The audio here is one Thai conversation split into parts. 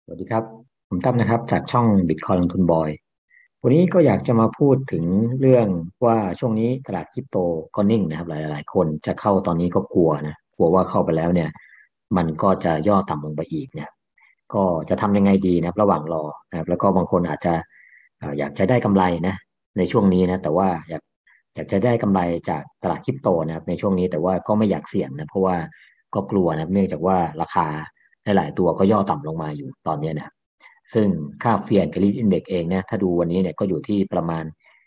สวัสดีครับผมตั้มนะครับจากช่อง Bitcoin ลงทุนบอยวันนี้ก็อยากจะมาพูดถึงเรื่องว่าช่วงนี้ตลาดคริปโตก็นิ่งนะครับหลายคนจะเข้าตอนนี้ก็กลัวนะกลัวว่าเข้าไปแล้วเนี่ยมันก็จะย่อต่ำลงไปอีกเนี่ยก็จะทำยังไงดีนะครับระหว่างรอนะครับแล้วก็บางคนอาจจะอยากจะได้กำไรนะในช่วงนี้นะแต่ว่าอยากจะได้กำไรจากตลาดคริปโตนะครับในช่วงนี้แต่ว่าก็ไม่อยากเสี่ยงนะเพราะว่าก็กลัวนะเนื่องจากว่าราคา หลายๆตัวก็ย่อต่ำลงมาอยู่ตอนนี้นะซึ่งค่าเฟียร์กับลิอินเด็กเองเนี่ยถ้าดูวันนี้เนี่ยก็อยู่ที่ประมาณ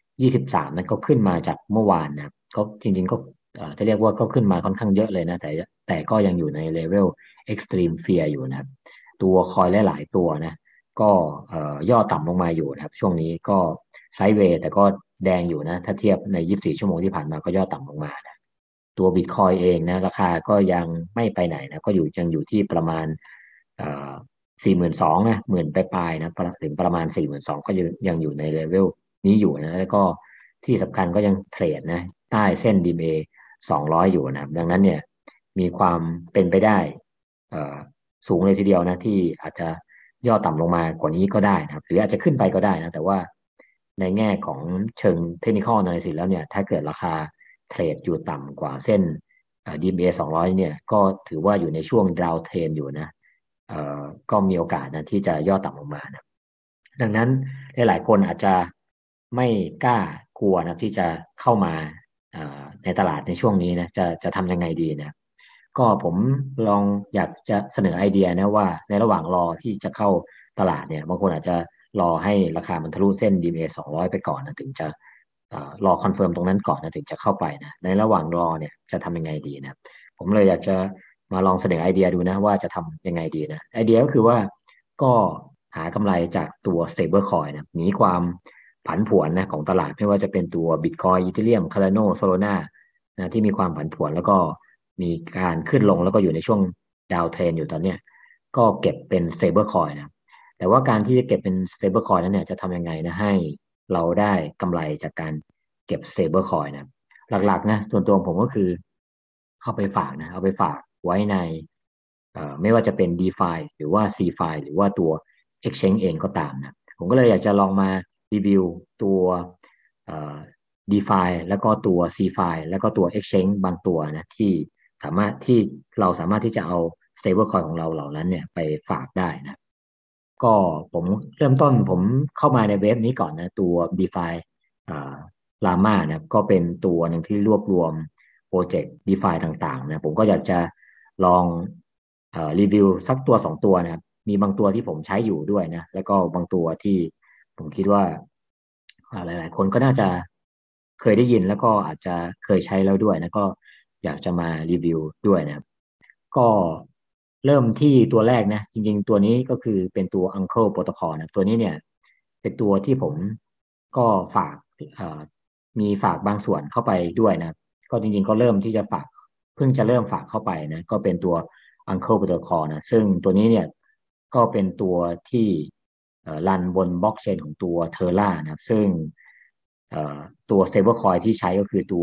23นั่นก็ขึ้นมาจากเมื่อวานนะก็จริงๆก็จะเรียกว่าก็ขึ้นมาค่อนข้างเยอะเลยนะแต่ก็ยังอยู่ในเลเวล extreme fear อยู่นะครับตัวคอยหลายๆตัวนะก็ย่อต่ำลงมาอยู่นะครับช่วงนี้ก็ไซด์เวย์แต่ก็แดงอยู่นะถ้าเทียบใน24ชั่วโมงที่ผ่านมาก็ย่อต่ำลงมานะ ตัวบิตคอยเองนะราคาก็ยังไม่ไปไหนนะก็ยังอยู่ที่ประมาณเอ่อ42,000นะหมื่นปลายๆนะถึงประมาณ42,000ก็ยังอยู่ในเลเวลนี้อยู่นะแล้วก็ที่สำคัญก็ยังเทรดนะใต้เส้น DMA 200อยู่นะดังนั้นเนี่ยมีความเป็นไปได้เอ่อสูงเลยทีเดียวนะที่อาจจะย่อต่ำลงมากว่านี้ก็ได้นะครับหรืออาจจะขึ้นไปก็ได้นะแต่ว่าในแง่ของเชิงเทคนิคอล analysis แล้วเนี่ยถ้าเกิดราคา เทรดอยู่ต่ำกว่าเส้นDMA 200เนี่ยก็ถือว่าอยู่ในช่วงดาวเทรนอยู่นะก็มีโอกาสนะที่จะย่อต่ำลงมานะดังนั้นหลายๆคนอาจจะไม่กล้ากลัวนะที่จะเข้ามาในตลาดในช่วงนี้นะจะทำยังไงดีนะก็ผมลองอยากจะเสนอไอเดียนะว่าในระหว่างรอที่จะเข้าตลาดเนี่ยบางคนอาจจะรอให้ราคามันทะลุเส้น DMA 200ไปก่อนนะถึงจะ รอคอนเฟิร์มตรงนั้นก่อนนะถึงจะเข้าไปนะในระหว่างรอเนี่ยจะทำยังไงดีนะผมเลยอยากจะมาลองเสนอไอเดียดูนะว่าจะทำยังไงดีนะไอเดียก็คือว่าก็หากำไรจากตัว stable coin นะหนีความผันผวนนะของตลาดไม่ว่าจะเป็นตัว Bitcoin Ethereum Cardano Solana นะที่มีความผันผวนแล้วก็มีการขึ้นลงแล้วก็อยู่ในช่วงดาวเทรนอยู่ตอนเนี้ยก็เก็บเป็น stable coin นะแต่ว่าการที่จะเก็บเป็น stable coin นั้นเนี่ยจะทำยังไงนะให้ เราได้กำไรจากการเก็บ stable coin นะหลักๆนะส่วนตัวผมก็คือเอาไปฝากนะเอาไปฝากไว้ในไม่ว่าจะเป็น DeFi หรือว่า CeFi หรือว่าตัว Exchange เองก็ตามนะผมก็เลยอยากจะลองมารีวิวตัวเอ่อ DeFi แล้วก็ตัว CeFi แล้วก็ตัว Exchange บางตัวนะที่เราสามารถที่จะเอา stable coin ของเราเหล่านั้นเนี่ยไปฝากได้นะ ก็ผมเริ่มต้นผมเข้ามาในเว็บนี้ก่อนนะตัว DeFi อ่า Llama นะก็เป็นตัวหนึ่งที่รวบรวมโปรเจกต์ DeFi ต่างๆนะผมก็อยากจะลองรีวิวสักตัวสองตัวนะครับมีบางตัวที่ผมใช้อยู่ด้วยนะแล้วก็บางตัวที่ผมคิดว่าหลายๆคนก็น่าจะเคยได้ยินแล้วก็อาจจะเคยใช้แล้วด้วยนะก็อยากจะมารีวิวด้วยนะครับ ก็เริ่มที่ตัวแรกนะจริงๆตัวนี้ก็คือเป็นตัว Uncle Protocol นะตัวนี้เนี่ยเป็นตัวที่ผมก็ฝากเอ่อมีฝากบางส่วนเข้าไปด้วยนะก็จริงๆก็เริ่มที่จะฝากเพิ่งจะเริ่มฝากเข้าไปนะก็เป็นตัว Uncle Protocol นะซึ่งตัวนี้เนี่ยก็เป็นตัวที่รันบนบล็อกเชนของตัว Terra นะครับซึ่งเอ่อตัว stablecoin ที่ใช้ก็คือตัว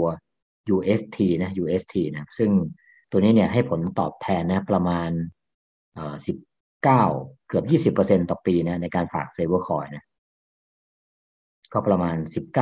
UST นะ UST นะซึ่ง ตัวนี้เนี่ยให้ผลตอบแทนนะประมาณ19เกือบ20%ต่อปีนะในการฝากเซเวอร์คอยนะก็ประมาณ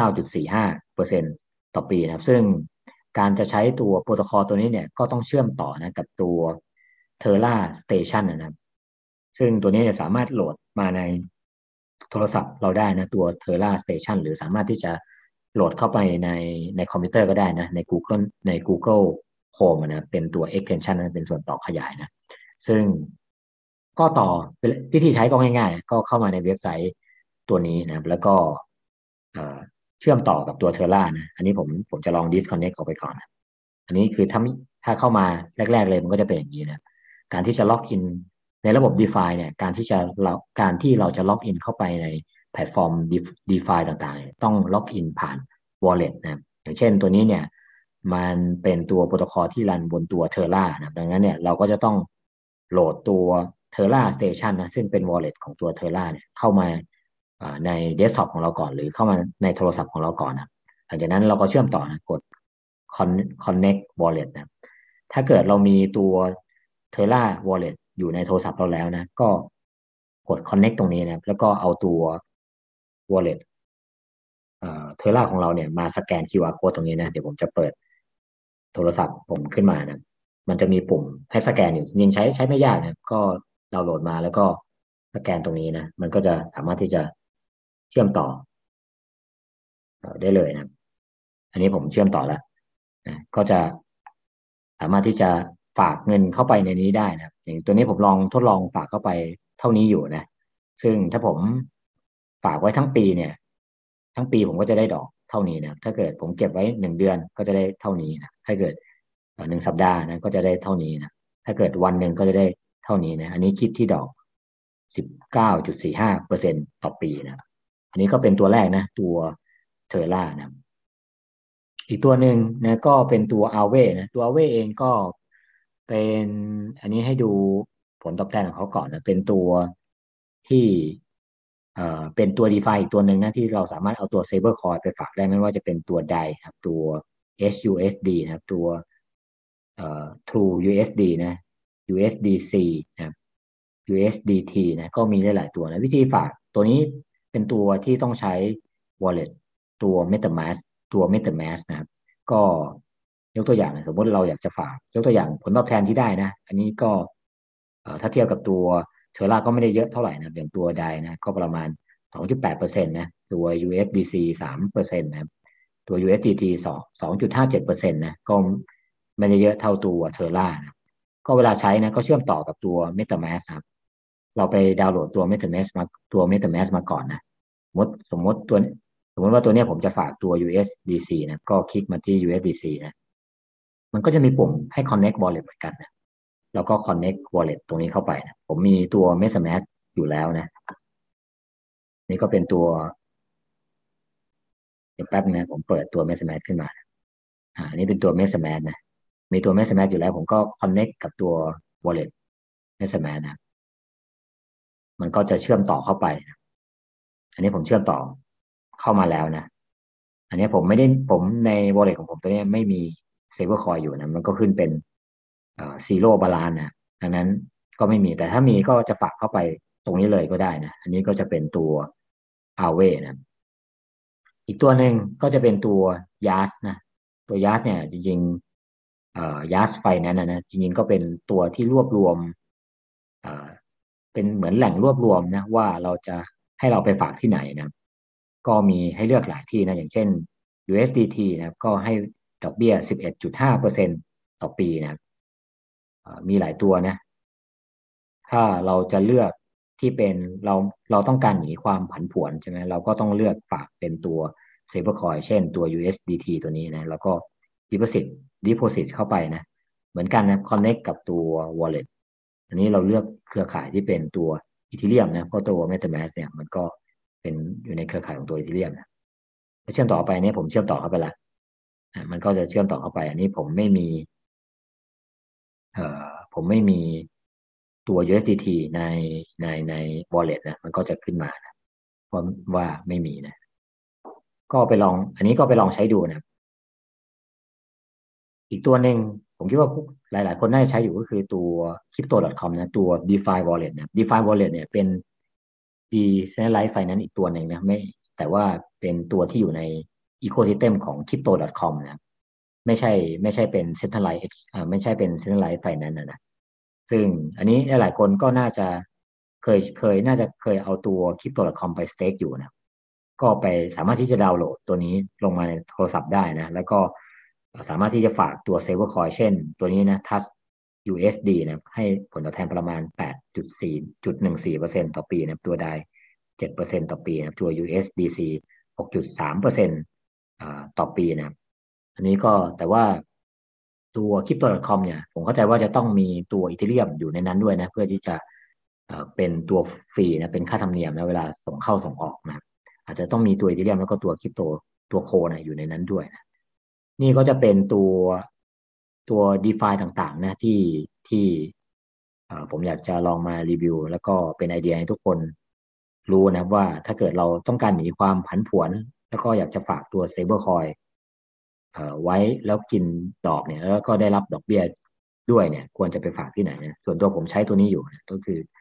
19.45%ต่อปีนะครับซึ่งการจะใช้ตัวโปรโตคอลตัวนี้เนี่ยก็ต้องเชื่อมต่อนะกับตัว Terra Station นะครับซึ่งตัวนี้เนี่ยสามารถโหลดมาในโทรศัพท์เราได้นะตัว Terra Station หรือสามารถที่จะโหลดเข้าไปในคอมพิวเตอร์ก็ได้นะใน Google Chrome นะเป็นตัว extension นะเป็นส่วนต่อขยายนะซึ่งก็ต่อวิธีใช้ก็ง่ายๆก็เข้ามาในเว็บไซต์ตัวนี้นะครับแล้วก็เอ่อเชื่อมต่อกับตัวเทอร่านะอันนี้ผมจะลอง disconnect ออกไปก่อนนะอันนี้คือถ้าเข้ามาแรกๆเลยมันก็จะเป็นอย่างนี้นะการที่จะล็อกอินในระบบ DeFi เนี่ยการที่เราจะล็อกอินเข้าไปในแพลตฟอร์ม DeFi ต่างๆเนี่ยต้องล็อกอินผ่าน Wallet นะครับอย่างเช่นตัวนี้เนี่ย มันเป็นตัวโปรโตคอลที่รันบนตัวเทอร่านะดังนั้นเนี่ยเราก็จะต้องโหลดตัวเทอร่าสเตชันนะซึ่งเป็น wallet ของตัวเทอร่าเนี่ยเข้ามาในเดสก์ท็อปของเราก่อนหรือเข้ามาในโทรศัพท์ของเราก่อนนะหลังจากนั้นเราก็เชื่อมต่อนะกด connect wallet นะถ้าเกิดเรามีตัวเทอร่า wallet อยู่ในโทรศัพท์เราแล้วนะก็กด connect ตรงนี้นะครับแล้วก็เอาตัว wallet เทอร่าของเราเนี่ยมาสแกน QR code ตรงนี้นะเดี๋ยวผมจะเปิดโทรศัพท์ผมขึ้นมานะมันจะมีปุ่มให้สแกนอยู่จริงๆใช้ไม่ยากนะก็ดาวน์โหลดมาแล้วก็สแกนตรงนี้นะมันก็จะสามารถที่จะเชื่อมต่อได้เลยนะอันนี้ผมเชื่อมต่อแล้วนะก็จะสามารถที่จะฝากเงินเข้าไปในนี้ได้นะครับอย่างตัวนี้ผมลองทดลองฝากเข้าไปเท่านี้อยู่นะซึ่งถ้าผมฝากไว้ทั้งปีเนี่ยทั้งปีผมก็จะได้ดอกเท่านี้นะถ้าเกิดผมเก็บไว้1 เดือนก็จะได้เท่านี้นะถ้าเกิด1 สัปดาห์นะก็จะได้เท่านี้นะถ้าเกิดวันหนึ่งก็จะได้เท่านี้นะอันนี้คิดที่ดอก19.45%ต่อปีนะอันนี้ก็เป็นตัวแรกนะตัวเทอร่านะ อีกตัวหนึ่งนะก็เป็นตัวอาเวนะตัวอาเวเองก็เป็นอันนี้ให้ดูผลตอบแทนของเขาก่อนนะเป็นตัวที่เป็นตัว DeFi อีกตัวหนึ่งนะที่เราสามารถเอาตัว Stablecoin ไปฝากได้ไม่ว่าจะเป็นตัวใดครับตัว HUSD นะครับตัวTrue USD นะ USDC นะครับ USDT นะก็มีหลายๆตัวนะวิธีฝากตัวนี้เป็นตัวที่ต้องใช้ wallet ตัว MetaMask ตัว MetaMask นะครับก็ยกตัวอย่างนะสมมติเราอยากจะฝากยกตัวอย่างผลตอบแทนที่ได้นะอันนี้ก็ถ้าเทียบกับตัวเทอร่าก็ไม่ได้เยอะเท่าไหร่นะอย่างตัวใดนะก็ประมาณ2.8%นะตัว USDC 3%นะครับตัว USDT 2.57%นะก็ไม่ได้เยอะเท่าตัวเทอร่านะก็เวลาใช้นะก็เชื่อมต่อกับตัว MetaMask ครับเราไปดาวน์โหลดตัว MetaMask มาตัว MetaMask มาก่อนนะสมมติตัวสมมติว่าตัวนี้ผมจะฝากตัว USDC นะก็คลิกมาที่ USDC นะมันก็จะมีปุ่มให้ connect wallet เหมือนกันนะแล้วก็ connect wallet ตรงนี้เข้าไปนะผมมีตัว MetaMask อยู่แล้วนะนี่ก็เป็นตัวเดี๋ยวแป๊บนะผมเปิดตัว MetaMask ขึ้นมาอันนี้เป็นตัว MetaMask นะมีตัว MetaMask อยู่แล้วผมก็ connect กับตัว wallet MetaMask นะมันก็จะเชื่อมต่อเข้าไปนะอันนี้ผมเชื่อมต่อเข้ามาแล้วนะอันนี้ผมไม่ได้ผมใน wallet ของผมตัวนี้ไม่มี stablecoin อยู่นะมันก็ขึ้นเป็นzero balance นะดังนั้นก็ไม่มีแต่ถ้ามีก็จะฝากเข้าไปตรงนี้เลยก็ได้นะอันนี้ก็จะเป็นตัว Aave นะอีกตัวหนึ่งก็จะเป็นตัว Yas นะตัว Yas เนี่ยจริงๆYas Finance นะจริงๆก็เป็นตัวที่รวบรวมเอ่อเป็นเหมือนแหล่งรวบรวมนะว่าเราจะให้เราไปฝากที่ไหนนะก็มีให้เลือกหลายที่นะอย่างเช่น USDT นะครับก็ให้ดอกเบี้ย11.5%ต่อปีนะครับมีหลายตัวนะ ถ้าเราจะเลือกที่เป็นเราเราต้องการหนีความผันผวนใช่ไหมเราก็ต้องเลือกฝากเป็นตัว stablecoin เช่นตัว USDT ตัวนี้นะแล้วก็ deposit เข้าไปนะเหมือนกันนะ connect กับตัว wallet อันนี้เราเลือกเครือข่ายที่เป็นตัว Ethereum นะเพราะตัว MetaMask เนี่ยมันก็เป็นอยู่ในเครือข่ายของตัว Ethereum นะเชื่อมต่อไปเนี่ยผมเชื่อมต่อเข้าไปละมันก็จะเชื่อมต่อเข้าไปอันนี้ผมไม่มีผมไม่มีตัว USDT ใน wallet นะมันก็จะขึ้นมานะเพราะว่าไม่มีนะก็ไปลองอันนี้ก็ไปลองใช้ดูนะอีกตัวหนึ่งผมคิดว่าหลายๆคนน่าจะใช้อยู่ก็คือตัว crypto.com นะตัว DeFi Wallet นะ DeFi Wallet เนี่ยเป็น Decentralized Finance อีกตัวหนึ่งนะไม่แต่ว่าเป็นตัวที่อยู่ใน ecosystem ของ crypto.com นะไม่ใช่เป็น centralized ไม่ใช่เป็น centralized finance นะซึ่งอันนี้หลายคนก็น่าจะน่าจะเคยเอาตัว crypto.com ไป stake อยู่นะก็ไปสามารถที่จะดาวน์โหลดตัวนี้ลงมาในโทรศัพท์ได้นะแล้วก็สามารถที่จะฝากตัว stablecoin เช่นตัวนี้นะ TUS USD นะให้ผลตอบแทนประมาณ8.14.14%ต่อปีนะตัวใด7%ต่อปีนะตัว USDC 6.3%ต่อปีนะอันนี้ก็แต่ว่าตัว Crypto.com เนี่ยผมเข้าใจว่าจะต้องมีตัวอีเธเรียมอยู่ในนั้นด้วยนะเพื่อที่จะเป็นตัวฟรีนะเป็นค่าธรรมเนียมนะเวลาส่งเข้าส่งออกนะอาจจะต้องมีตัวอีเธเรียมแล้วก็ตัวคริปโตตัวโคนะอยู่ในนั้นด้วยนะนี่ก็จะเป็นตัว DeFi ต่างๆนะที่ผมอยากจะลองมารีวิวแล้วก็เป็นไอเดียให้ทุกคนรู้นะว่าถ้าเกิดเราต้องการหนีความผันผวนแล้วก็อยากจะฝากตัว stablecoin ไว้แล้วกินดอกเนี่ยแล้วก็ได้รับดอกเบี้ยด้วยเนี่ยควรจะไปฝากที่ไหนนะส่วนตัวผมใช้ตัวนี้อยู่นะก็คือ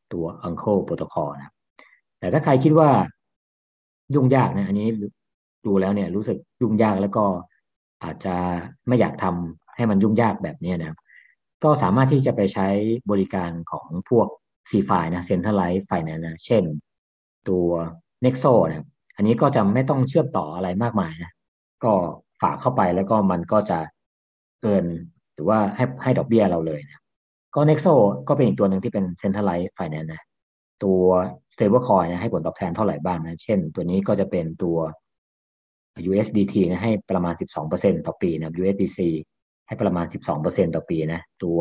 ตัว Uncle Protocol นะแต่ถ้าใครคิดว่ายุ่งยากนะอันนี้ดูแล้วเนี่ยรู้สึกยุ่งยากแล้วก็อาจจะไม่อยากทำให้มันยุ่งยากแบบนี้นะครับก็สามารถที่จะไปใช้บริการของพวก CFI นะ Centralized Finance นะเช่นตัว Nexo นะครับอันนี้ก็จะไม่ต้องเชื่อมต่ออะไรมากมายนะก็ฝากเข้าไปแล้วก็มันก็จะเกินหรือว่าให้ดอกเบี้ยเราเลยนะ ก็ Nexo ก็เป็นอีกตัวหนึ่งที่เป็น Centralized Finance นะตัว Stablecoin นะให้ผลตอบแทนเท่าไหร่บ้างนะเช่นตัวนี้ก็จะเป็นตัว USDT นะให้ประมาณ12%ต่อปีนะ USDC ให้ประมาณ12%ต่อปีนะตัว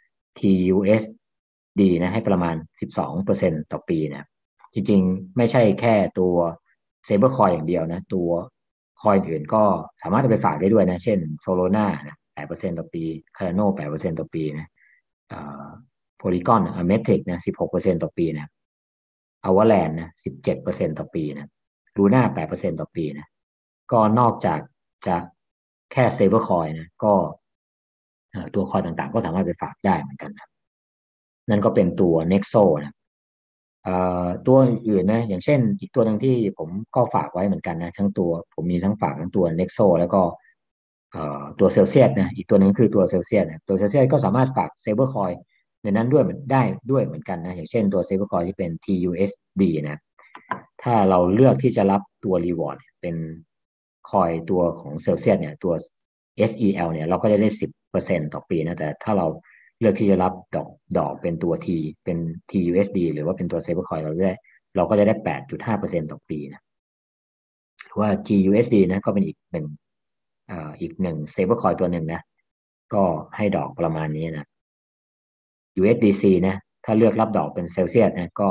TUSD นะให้ประมาณ12%ต่อปีนะจริงๆไม่ใช่แค่ตัว Stablecoin อย่างเดียวนะตัวคอยอื่นก็สามารถเอาไปฝากได้ด้วยนะเช่น Solana นะ8%ต่อปี Cardano 8%ต่อปีนะโพลีกอนเมทริกนะ16%ต่อปีนะอวาแลนนะ17%ต่อปีนะลูน่า8%ต่อปีนะก็นอกจากจะแค่ stable coin นะก็ตัวคอยต่างๆก็สามารถไปฝากได้เหมือนกันนะนั่นก็เป็นตัว Nexo นะตัวอื่นนะอย่างเช่นอีกตัวหนึ่งที่ผมก็ฝากไว้เหมือนกันนะทั้งตัวผมมีทั้งฝากทั้งตัว Nexo แล้วก็ตัวเซลเซียสนะอีกตัวหนึ่งคือตัวเซลเซียสนะตัวเซลเซียสก็สามารถฝาก stablecoin ในนั้นด้วยได้ด้วยเหมือนกันนะอย่างเช่นตัว stablecoin ที่เป็น TUSD นะถ้าเราเลือกที่จะรับตัว reward เป็นคอยตัวของเซลเซียสเนี่ยตัว SEL เนี่ยเราก็จะได้10%ต่อปีนะแต่ถ้าเราเลือกที่จะรับดอกเป็นตัว T เป็น TUSD หรือว่าเป็นตัว stablecoin เราก็จะได้8.5%ต่อปีนะหรือว่า GUSD นะก็เป็นอีกหนึ่ง stablecoin ตัวหนึ่งนะก็ให้ดอกประมาณนี้นะ USDC นะถ้าเลือกรับดอกเป็นเซลเซียสนะก็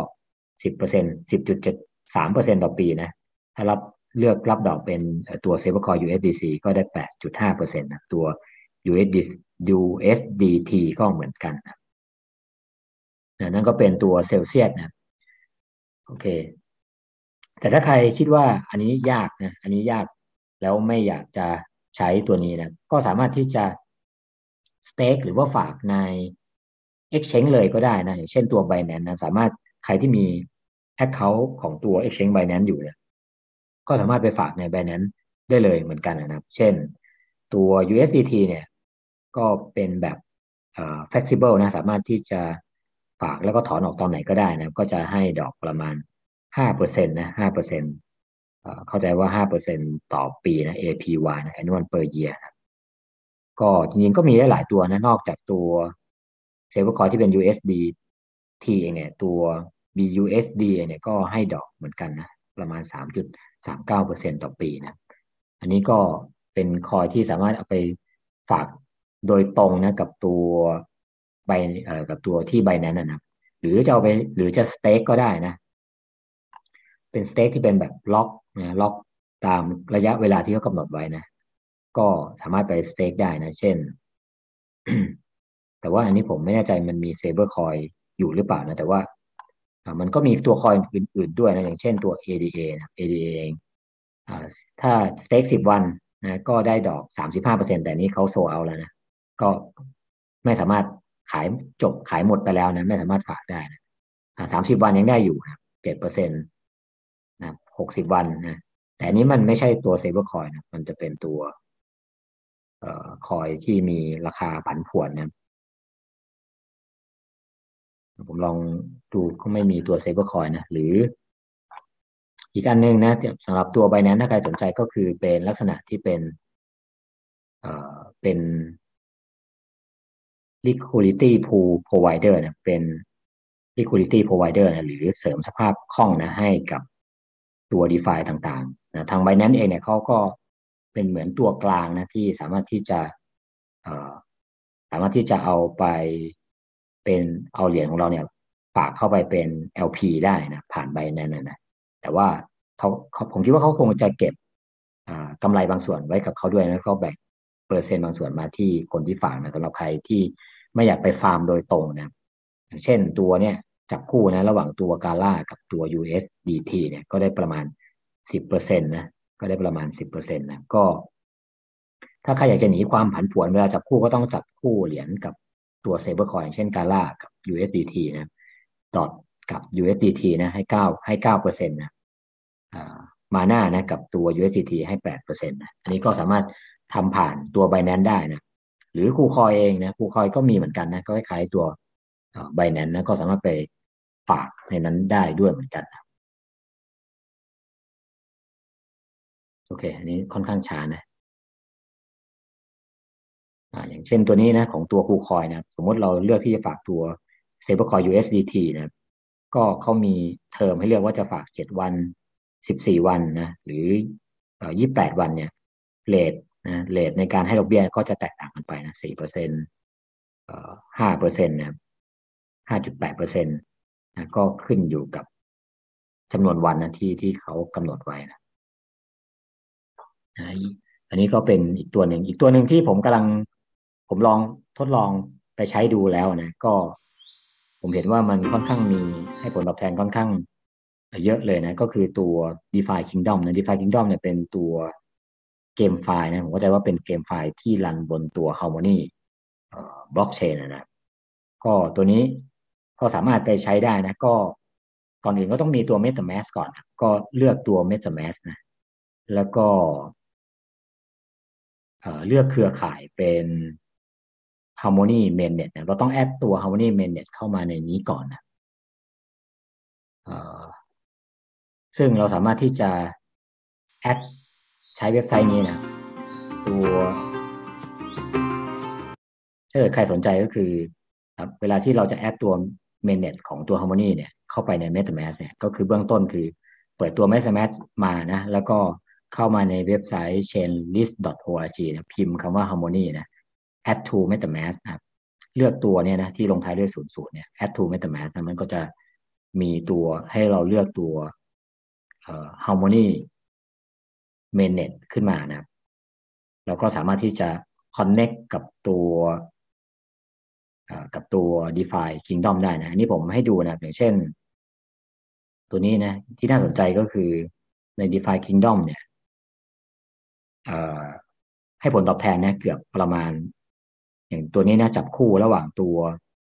10% ต่อปีนะถ้าเลือกรับดอกเป็นตัว stablecoin USDC ก็ได้8.5%นะตัว USDT ก็เหมือนกันนะนั่นก็เป็นตัวเซลเซียสนะโอเคแต่ถ้าใครคิดว่าอันนี้ยากนะอันนี้ยากแล้วไม่อยากจะใช้ตัวนี้นะก็สามารถที่จะสเต็กหรือว่าฝากใน Exchange เลยก็ได้นะอย่างเช่นตัว Binance นะสามารถใครที่มี Account ของตัว Exchange Binance อยู่เนี่ยก็สามารถไปฝากใน Binance ได้เลยเหมือนกันนะครับเช่นตัว USDT เนี่ยก็เป็นแบบflexible นะสามารถที่จะฝากแล้วก็ถอนออกตอนไหนก็ได้นะก็จะให้ดอกประมาณ5%นะ5%เข้าใจว่า5%ต่อปีนะ APY นะ Annual per year นะก็จริงๆก็มีได้หลายตัวนะนอกจากตัว stablecoin ที่เป็น USDT เองเนี่ยตัว BUSD เนี่ยก็ให้ดอกเหมือนกันนะประมาณ3.39%ต่อปีนะอันนี้ก็เป็นคอยที่สามารถเอาไปฝากโดยตรงนะกับตัวใบกับตัวที่ใบนั้นนะหรือจะเอาไปหรือจะสเต็กก็ได้นะเป็นสเต็กที่เป็นแบบล็อกนะล็อกตามระยะเวลาที่เขากำหนดไว้นะก็สามารถไปสเต็กได้นะเช่น แต่ว่าอันนี้ผมไม่แน่ใจมันมีเซเบอร์คอยอยู่หรือเปล่านะแต่ว่ามันก็มีตัวคอยอื่นๆด้วยนะอย่างเช่นตัว ADA นะ ADA เองอ่าถ้าสเต็ก10 วันนะก็ได้ดอก35%แต่นี้เขาโซเอาแล้วนะก็ไม่สามารถขายขายหมดไปแล้วนะไม่สามารถฝากได้นะ30 วันยังได้อยู่นะ7%นะ60 วันนะแต่อันนี้มันไม่ใช่ตัวเซเบอร์คอยนะมันจะเป็นตัวคอยที่มีราคาผันผวนนะ ผมลองดูก็ไม่มีตัว stablecoin นะหรืออีกอันหนึงนะสำหรับตัว Binance ถ้าใครสนใจก็คือเป็นลักษณะที่เป็น liquidity pool provider นะเป็น liquidity provider นะหรือเสริมสภาพคล่องนะให้กับตัว DeFi ต่างๆนะทาง Binance เองเนี่ยเขาก็เป็นเหมือนตัวกลางนะที่สามารถที่จะเอ่อสามารถที่จะเอาไปเป็นเอาเหรียญของเราเนี่ยฝากเข้าไปเป็น LP ได้นะผ่าน Binance นะแต่ว่าผมคิดว่าเขาคงจะเก็บกำไรบางส่วนไว้กับเขาด้วยแล้วก็แบ่งเปอร์เซ็นต์บางส่วนมาที่คนที่ฝากนะสำหรับใครที่ไม่อยากไปฟาร์มโดยตรงนะอย่างเช่นตัวเนี่ยจับคู่นะระหว่างตัวกาล่ากับตัว USDT เนี่ยก็ได้ประมาณ10%นะก็ได้ประมาณ10%นะก็ถ้าใครอยากจะหนีความผันผวนเวลาจับคู่ก็ต้องจับคู่เหรียญกับตัว stablecoin เช่นกาล่ากับ USDT นะกับ USDT นะให้9%นะอ่ามาน่านะกับตัว USDT ให้8%นะอันนี้ก็สามารถทำผ่านตัว Binance ได้นะหรือคูคอยเองนะคูคอยก็มีเหมือนกันนะก็คล้ายๆตัวBinance นะก็สามารถไปฝากในนั้นได้ด้วยเหมือนกันนะโอเคอันนี้ค่อนข้างช้านะอย่างเช่นตัวนี้นะของตัวคูคอยนะสมมติเราเลือกที่จะฝากตัว stablecoin USDT นะก็เขามีเทอมให้เลือกว่าจะฝาก7 วัน14 วันนะหรือ28 วันเนี่ยเรทในการให้ดอกเบี้ยก็จะแตกต่างกันไปนะ4%5%นะครับ5.8%นะก็ขึ้นอยู่กับจำนวนวันนะที่เขากำหนดไว้นะนะอันนี้ก็เป็นอีกตัวหนึ่งที่ผมลองทดลองไปใช้ดูแล้วนะก็ผมเห็นว่ามันค่อนข้างมีให้ผลตอบแทนค่อนข้างเยอะเลยนะก็คือตัว DeFi Kingdom นะ DeFi Kingdom เนี่ยเป็นตัวเกมไฟล์นะผมเข้าใจว่าเป็นเกมไฟล์ที่รันบนตัว Harmony บล็อกเชนนะก็ตัวนี้ก็สามารถไปใช้ได้นะก็ก่อนอื่นก็ต้องมีตัว MetaMask ก่อนนะก็เลือกตัว MetaMask นะแล้วก็เลือกเครือข่ายเป็น Harmony Mainnet นะเราต้องแอดตัว Harmony Mainnet เข้ามาในนี้ก่อนนะเอ่อซึ่งเราสามารถที่จะแอดใช้เว็บไซต์นี้นะตัวถ้าเกิดใครสนใจก็คือครับเวลาที่เราจะแอดตัว mainnet ของตัว Harmony เนี่ยเข้าไปใน MetaMask เนี่ยก็คือเบื้องต้นคือเปิดตัว MetaMask มานะแล้วก็เข้ามาในเว็บไซต์ chainlist.org นะพิมพ์คำว่า Harmony นะ add to MetaMask นะครับเลือกตัวเนี่ยนะที่ลงท้ายด้วย00เนี่ย add to MetaMask นะมันก็จะมีตัวให้เราเลือกตัวHarmony Mainnet ขึ้นมานะครับเราก็สามารถที่จะ connect กับตัว DeFi Kingdom ได้นะอันนี้ผมให้ดูนะอย่างเช่นตัวนี้นะที่น่าสนใจก็คือใน DeFi Kingdom เนี่ยเอ่อให้ผลตอบแทนเนี่ยเกือบประมาณอย่างตัวนี้นะจับคู่ระหว่างตัว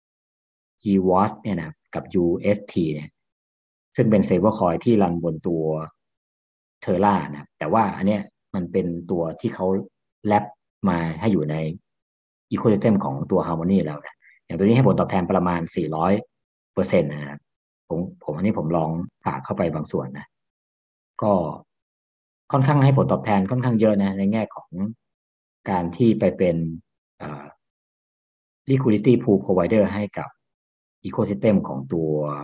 GWAS เนี่ยนะกับ UST เนี่ยซึ่งเป็น stablecoin ที่รันบนตัว Terra นะแต่ว่าอันเนี้ยมันเป็นตัวที่เขาแลบมาให้อยู่ใน ecosystem ของตัว Harmony แล้วนะอย่างตัวนี้ให้ผลตอบแทนประมาณ400%นะครับผมอันนี้ผมลองฝากเข้าไปบางส่วนนะก็ค่อนข้างให้ผลตอบแทนค่อนข้างเยอะนะในแง่ของการที่ไปเป็นอ่า liquidity pool provider ให้กับ ecosystem ของตัว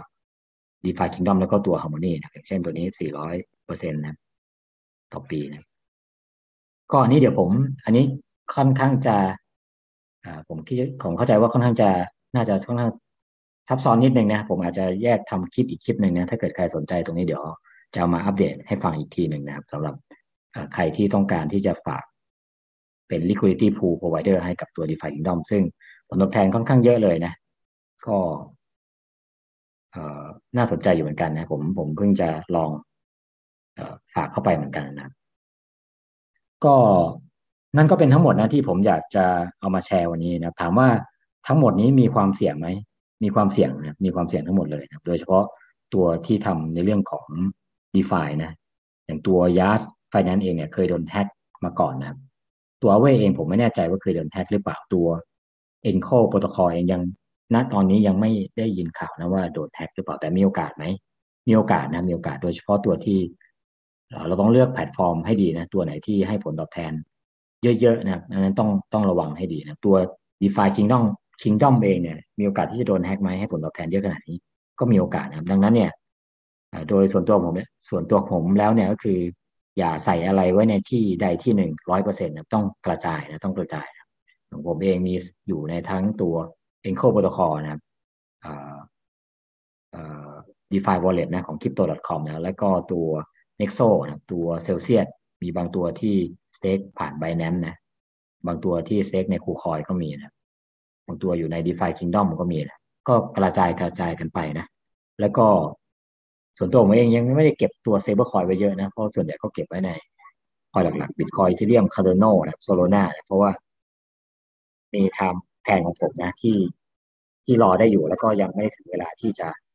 DeFi Kingdom แล้วก็ตัว Harmony นะอย่างเช่นตัวนี้400%นะต่อปีนะก็อันนี้เดี๋ยวอันนี้ค่อนข้างจะผมเข้าใจว่าค่อนข้างจะน่าจะค่อนข้างซับซ้อนนิดนึงนะผมอาจจะแยกทำคลิปอีกคลิปหนึ่งนะถ้าเกิดใครสนใจตรงนี้เดี๋ยวจะเอามาอัปเดตให้ฟังอีกทีหนึ่งนะครับสำหรับใครที่ต้องการที่จะฝากเป็น liquidity pool provider ให้กับตัว DeFi Kingdom ซึ่งผลตอบแทนค่อนข้างเยอะเลยนะก็เอ่อน่าสนใจอยู่เหมือนกันนะผมเพิ่งจะลองฝากเข้าไปเหมือนกันนะ ก็นั่นก็เป็นทั้งหมดนะที่ผมอยากจะเอามาแชร์วันนี้นะครับถามว่าทั้งหมดนี้มีความเสี่ยงไหมมีความเสี่ยงนะครับมีความเสี่ยงทั้งหมดเลยนะครับโดยเฉพาะตัวที่ทำในเรื่องของ DeFi นะอย่างตัว Yard Finance เองเนี่ยเคยโดนแฮ็กมาก่อนนะครับตัวเวเองผมไม่แน่ใจว่าเคยโดนแฮ็กหรือเปล่าตัว Enco Protocol เองยังณตอนนี้ยังไม่ได้ยินข่าวนะว่าโดนแฮ็กหรือเปล่าแต่มีโอกาสไหมมีโอกาสนะมีโอกาสโดยเฉพาะตัวที่ เราต้องเลือกแพลตฟอร์มให้ดีนะตัวไหนที่ให้ผลตอบแทนเยอะๆนะครับอันนั้นต้องระวังให้ดีนะตัว DeFi Kingdom เองเนี่ยมีโอกาสที่จะโดนแฮ็กไหมให้ผลตอบแทนเยอะขนาดนี้ก็มีโอกาสนะครับดังนั้นเนี่ยโดยส่วนตัวผมแล้วเนี่ยก็คืออย่าใส่อะไรไว้ในที่ใดที่หนึ่ง100%นะต้องกระจายนะต้องกระจายนะของผมเองมีอยู่ในทั้งตัว Enco Protocol นะครับอ่าเอ่อ DeFi Wallet นะของ Crypto.com นะแล้วก็ตัว Nexo นะตัว Celsius มีบางตัวที่สเต็กผ่าน Binance นะบางตัวที่สเต็กใน KuCoin ก็มีนะบางตัวอยู่ใน DeFi Kingdom ก็มีนะก็กระจายกันไปนะแล้วก็ส่วนตัวผมเองยังไม่ได้เก็บตัว Stablecoin ไว้เยอะนะเพราะส่วนใหญ่ก็เก็บไว้ในคอยหลักๆ Bitcoin Ethereum Cardano นะ Solana นะเพราะว่ามีไทม์แผนของผมนะที่รอได้อยู่แล้วก็ยังไม่ถึงเวลาที่จะ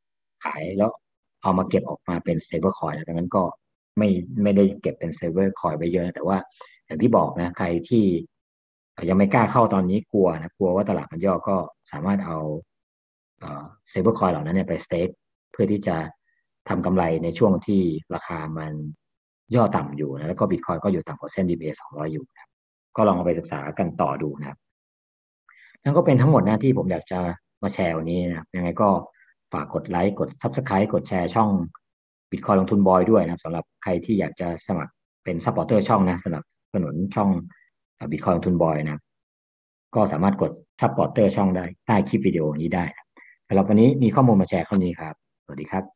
ขายแล้วเอามาเก็บออกมาเป็นเซเวอร์คอยนะดังนั้นก็ไม่ไม่ได้เก็บเป็นเซเวอร์คอยไว้เยอะนะแต่ว่าอย่างที่บอกนะใครที่ยังไม่กล้าเข้าตอนนี้กลัวนะกลัวว่าตลาดมันย่อก็สามารถเอาเซเวอร์คอยเหล่านั้นเนี่ยไปสเต็กเพื่อที่จะทำกำไรในช่วงที่ราคามันย่อต่ำอยู่นะแล้วก็บิตคอยก็อยู่ต่ำกว่าเส้น DMA 200อยู่นะครับก็ลองเอาไปศึกษากันต่อดูนะครับ นั่นก็เป็นทั้งหมดนะที่ผมอยากจะมาแชร์วันนี้นะครับยังไงก็ฝากกดไลค์กด Subscribe กดแชร์ช่อง Bitcoin ลงทุนบอยด้วยนะครับสำหรับใครที่อยากจะสมัครเป็นซัพพอร์เตอร์ช่องนะสนับสนุนช่อง Bitcoin ลงทุนบอยนะครับก็สามารถกดซัพพอร์เตอร์ช่องได้ใต้คลิปวิดีโอนี้ได้นะสำหรับวันนี้มีข้อมูลมาแชร์เท่านี้ครับสวัสดีครับ